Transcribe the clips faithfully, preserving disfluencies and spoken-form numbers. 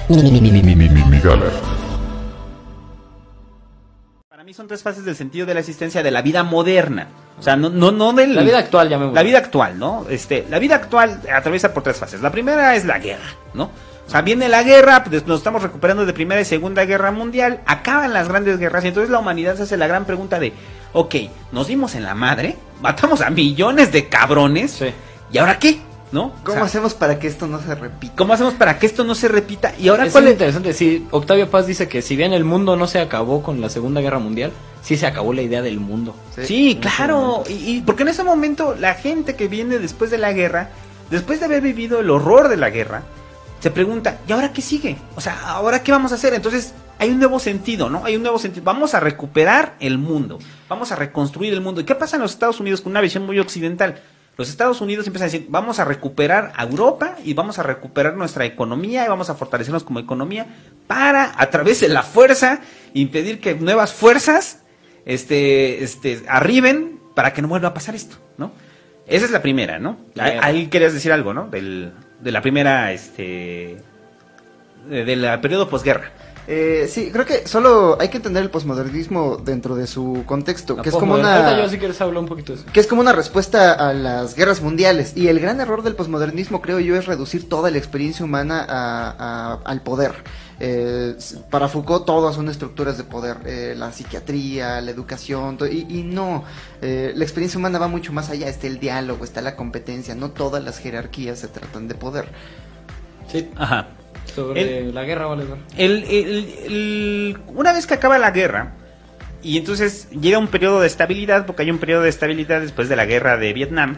Para mí son tres fases del sentido de la existencia de la vida moderna. O sea, no, no, no del... La vida actual, ya me La vida actual, ¿no? Este, la vida actual atraviesa por tres fases. La primera es la guerra, ¿no? O sea, viene la guerra, pues nos estamos recuperando de Primera y Segunda Guerra Mundial, acaban las grandes guerras y entonces la humanidad se hace la gran pregunta de, ok, nos dimos en la madre, matamos a millones de cabrones, sí. ¿Y ahora qué? ¿No? ¿Cómo o sea, hacemos para que esto no se repita? ¿Cómo hacemos para que esto no se repita? Y ahora es cuál es interesante, sí, Octavio Paz dice que si bien el mundo no se acabó con la Segunda Guerra Mundial, sí se acabó la idea del mundo. Sí, sí claro, y, y porque en ese momento la gente que viene después de la guerra, después de haber vivido el horror de la guerra, se pregunta, ¿y ahora qué sigue? O sea, ¿ahora qué vamos a hacer? Entonces, hay un nuevo sentido, ¿no? Hay un nuevo sentido. Vamos a recuperar el mundo. Vamos a reconstruir el mundo. ¿Y qué pasa en los Estados Unidos con una visión muy occidental? Los Estados Unidos empiezan a decir, vamos a recuperar a Europa y vamos a recuperar nuestra economía y vamos a fortalecernos como economía para, a través de la fuerza, impedir que nuevas fuerzas este, este, arriben para que no vuelva a pasar esto, ¿no? Esa es la primera, ¿no? Ahí, ahí querías decir algo, ¿no? Del... de la primera, este, del de de periodo posguerra. Eh, sí, creo que solo hay que entender el posmodernismo dentro de su contexto, la que es como una, yo si quieres hablar un poquito de eso. que es como una respuesta a las guerras mundiales, y el gran error del posmodernismo, creo yo, es reducir toda la experiencia humana a, a, al poder. Eh, para Foucault todas son estructuras de poder, eh, la psiquiatría, la educación, todo, y, y no, eh, la experiencia humana va mucho más allá, está el diálogo, está la competencia, no todas las jerarquías se tratan de poder. Sí, ajá. Sobre el, la guerra, vale. El, el, el, una vez que acaba la guerra, y entonces llega un periodo de estabilidad, porque hay un periodo de estabilidad después de la guerra de Vietnam,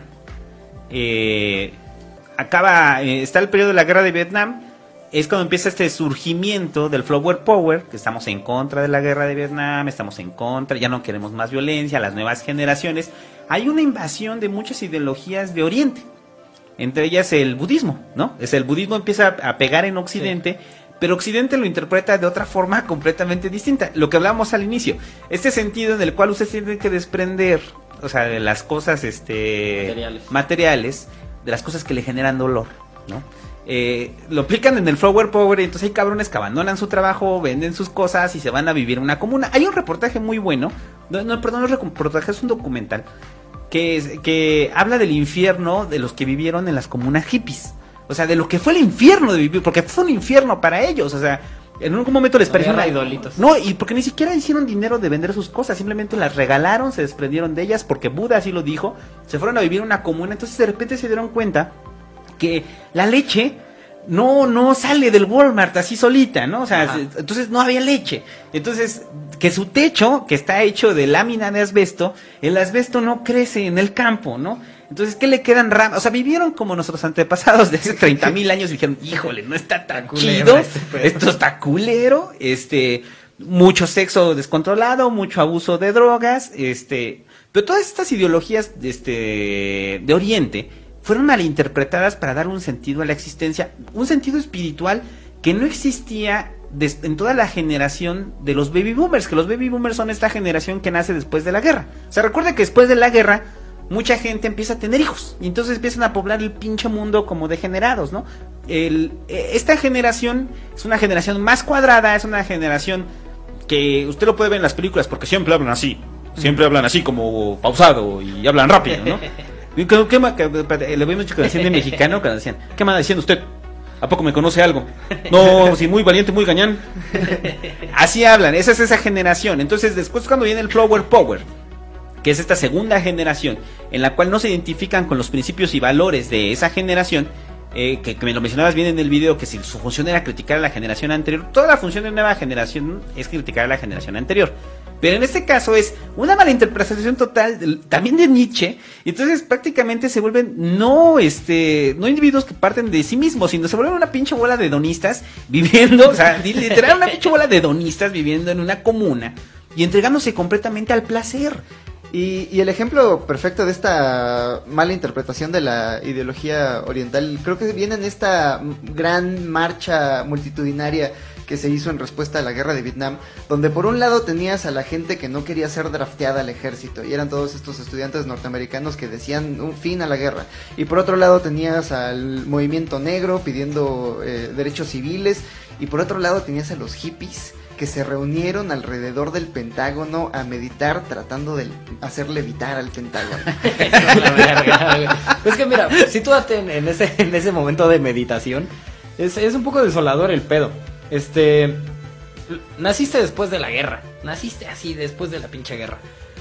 eh, acaba, eh, está el periodo de la guerra de Vietnam, es cuando empieza este surgimiento del Flower Power, que estamos en contra de la guerra de Vietnam, estamos en contra, ya no queremos más violencia, las nuevas generaciones. Hay una invasión de muchas ideologías de Oriente, entre ellas el budismo, ¿no? Es el budismo empieza a pegar en Occidente, sí. Pero Occidente lo interpreta de otra forma completamente distinta. Lo que hablábamos al inicio, este sentido en el cual usted tiene que desprender, o sea, de las cosas este, materiales. materiales, de las cosas que le generan dolor, ¿no? Eh, lo aplican en el Flower Power y entonces hay cabrones que abandonan su trabajo, venden sus cosas y se van a vivir en una comuna. Hay un reportaje muy bueno, no, no perdón, no es un reportaje, es un documental que, es, que habla del infierno de los que vivieron en las comunas hippies. O sea, de lo que fue el infierno de vivir, porque fue un infierno para ellos, o sea, en algún momento les pareció una... idolitos. No, y porque ni siquiera hicieron dinero de vender sus cosas, simplemente las regalaron, se desprendieron de ellas, porque Buda así lo dijo, se fueron a vivir en una comuna, entonces de repente se dieron cuenta que la leche no no sale del Walmart así solita, ¿no? O sea, Ajá. entonces no había leche. Entonces, que su techo, que está hecho de lámina de asbesto, el asbesto no crece en el campo, ¿no? Entonces, ¿qué le quedan ramas? O sea, vivieron como nuestros antepasados de hace treinta mil años y dijeron, híjole, no está tan chido, este esto está culero, este, mucho sexo descontrolado, mucho abuso de drogas, este, pero todas estas ideologías, este, de Oriente, fueron malinterpretadas para dar un sentido a la existencia, un sentido espiritual que no existía en toda la generación de los baby boomers, que los baby boomers son esta generación que nace después de la guerra. O sea, recuerda que después de la guerra mucha gente empieza a tener hijos y entonces empiezan a poblar el pinche mundo como degenerados, ¿no? El, esta generación es una generación más cuadrada, es una generación que usted lo puede ver en las películas porque siempre hablan así, siempre hablan así como pausado y hablan rápido, ¿no? ¿Qué, qué, qué, le vimos con el mexicano cuando decían, ¿qué me anda diciendo usted? ¿A poco me conoce algo? No, sí, muy valiente, muy gañán. Así hablan, esa es esa generación. Entonces después cuando viene el Flower Power, que es esta segunda generación, en la cual no se identifican con los principios y valores de esa generación, eh, que, que me lo mencionabas bien en el video, que si su función era criticar a la generación anterior, toda la función de nueva generación es criticar a la generación anterior. Pero en este caso es una malinterpretación total de, también de Nietzsche, y entonces prácticamente se vuelven no este no individuos que parten de sí mismos, sino se vuelven una pinche bola de hedonistas viviendo, o sea, literal una pinche bola de hedonistas viviendo en una comuna y entregándose completamente al placer. Y, y el ejemplo perfecto de esta mala interpretación de la ideología oriental, creo que viene en esta gran marcha multitudinaria que que se hizo en respuesta a la guerra de Vietnam, donde por un lado tenías a la gente que no quería ser drafteada al ejército, y eran todos estos estudiantes norteamericanos que decían un fin a la guerra, y por otro lado tenías al movimiento negro pidiendo eh, derechos civiles, y por otro lado tenías a los hippies que se reunieron alrededor del Pentágono a meditar tratando de hacer levitar al Pentágono. La verga, güey. Es que mira, sitúate en, en ese en ese momento de meditación. Es, es un poco desolador el pedo. Este, naciste después de la guerra. Naciste así después de la pinche guerra.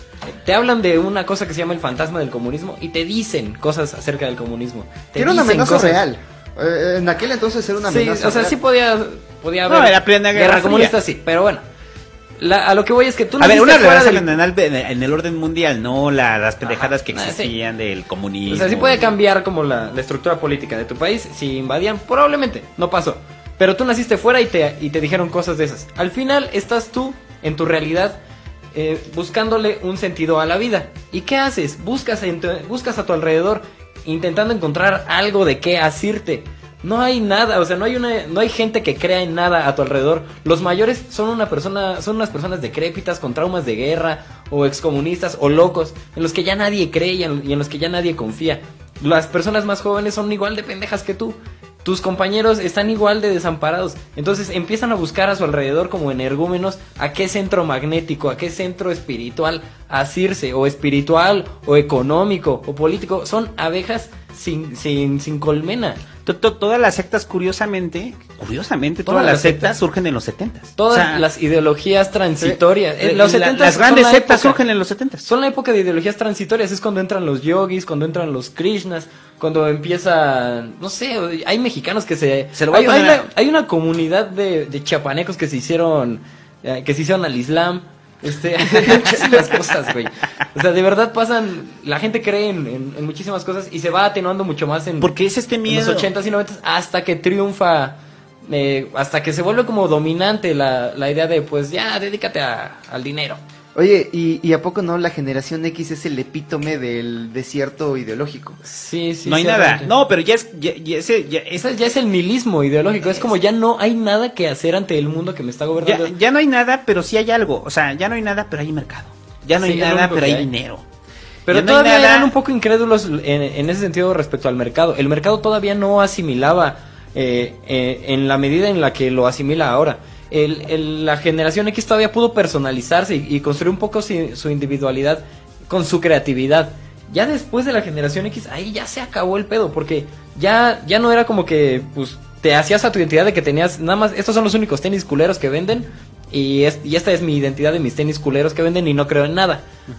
Te hablan de una cosa que se llama el fantasma del comunismo y te dicen cosas acerca del comunismo. Te Era una dicen amenaza cosas... real. Eh, en aquel entonces era una Sí, amenaza o sea, real. sí podía, podía No, haber era plena Guerra Fría. comunista, sí, pero bueno. La, a lo que voy es que tú A ver, naciste una fuera relación del- en, el, en el orden mundial, no la- las pendejadas que Ah, sí. existían del comunismo. O sea, sí puede cambiar como la, la estructura política de tu país si invadían, probablemente, no pasó. Pero tú naciste fuera y te, y te dijeron cosas de esas. Al final estás tú, en tu realidad, eh, buscándole un sentido a la vida. ¿Y qué haces? Buscas, en tu- buscas a tu alrededor, intentando encontrar algo de qué asirte. No hay nada, o sea, no hay una, no hay gente que crea en nada a tu alrededor. Los mayores son una persona, son unas personas decrépitas con traumas de guerra, o excomunistas, o locos, en los que ya nadie cree y en, y en los que ya nadie confía. Las personas más jóvenes son igual de pendejas que tú. Tus compañeros están igual de desamparados. Entonces empiezan a buscar a su alrededor como energúmenos a qué centro magnético, a qué centro espiritual asirse, o espiritual, o económico, o político. Son abejas sin, sin, sin colmena. To- to- Todas las sectas, curiosamente, curiosamente, todas, Todas las las sectas, sectas. surgen en los setentas. Todas O sea, las ideologías transitorias. eh, Eh, los la- setentas las son grandes la sectas época. surgen en los setentas. Son la época de ideologías transitorias, es cuando entran los yogis, cuando entran los krishnas, cuando empieza, no sé, hay mexicanos que se... Se lo voy hay, a poner hay a- una, hay una comunidad de, de chiapanecos que se hicieron, eh, que se hicieron al Islam, este, hay muchísimas cosas, güey. O sea, de verdad pasan, la gente cree en, en- en muchísimas cosas y se va atenuando mucho más en, Porque es este en los miedo. ochentas y noventas hasta que triunfa, eh, hasta que se vuelve como dominante la, la idea de, pues ya, dedícate a- al dinero. Oye, ¿y, ¿y a poco no la generación X es el epítome del desierto ideológico? Sí, sí. no hay ciertamente. nada. No, pero ya es. Ya, ya ese- ya- es- Ese ya es el nihilismo ideológico, es como ya no hay nada que hacer ante el mundo que me está ya, gobernando. ya no hay nada, pero sí hay algo. O sea, ya no hay nada, pero hay mercado. Ya no Sí, hay es lo nada, único pero que hay hay. dinero. Pero Ya no hay todavía nada. eran un poco incrédulos en, en ese sentido respecto al mercado. El mercado todavía no asimilaba eh, eh, en la medida en la que lo asimila ahora. El, el- la generación X todavía pudo personalizarse y, y construir un poco si- su individualidad con su creatividad. Ya después de la generación X, ahí ya se acabó el pedo, porque ya, ya no era como que pues te hacías a tu identidad de que tenías nada más, estos son los únicos tenis culeros que venden, y, es- y esta es mi identidad de mis tenis culeros que venden y no creo en nada.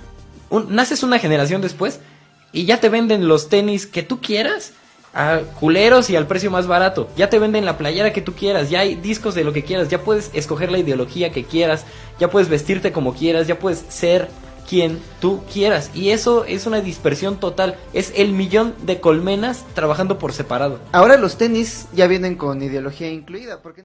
Un- naces una generación después y ya te venden los tenis que tú quieras a culeros y al precio más barato. Ya te venden la playera que tú quieras, ya hay discos de lo que quieras, ya puedes escoger la ideología que quieras, ya puedes vestirte como quieras, ya puedes ser quien tú quieras. Y eso es una dispersión total, es el millón de colmenas trabajando por separado. Ahora los tenis ya vienen con ideología incluida, porque...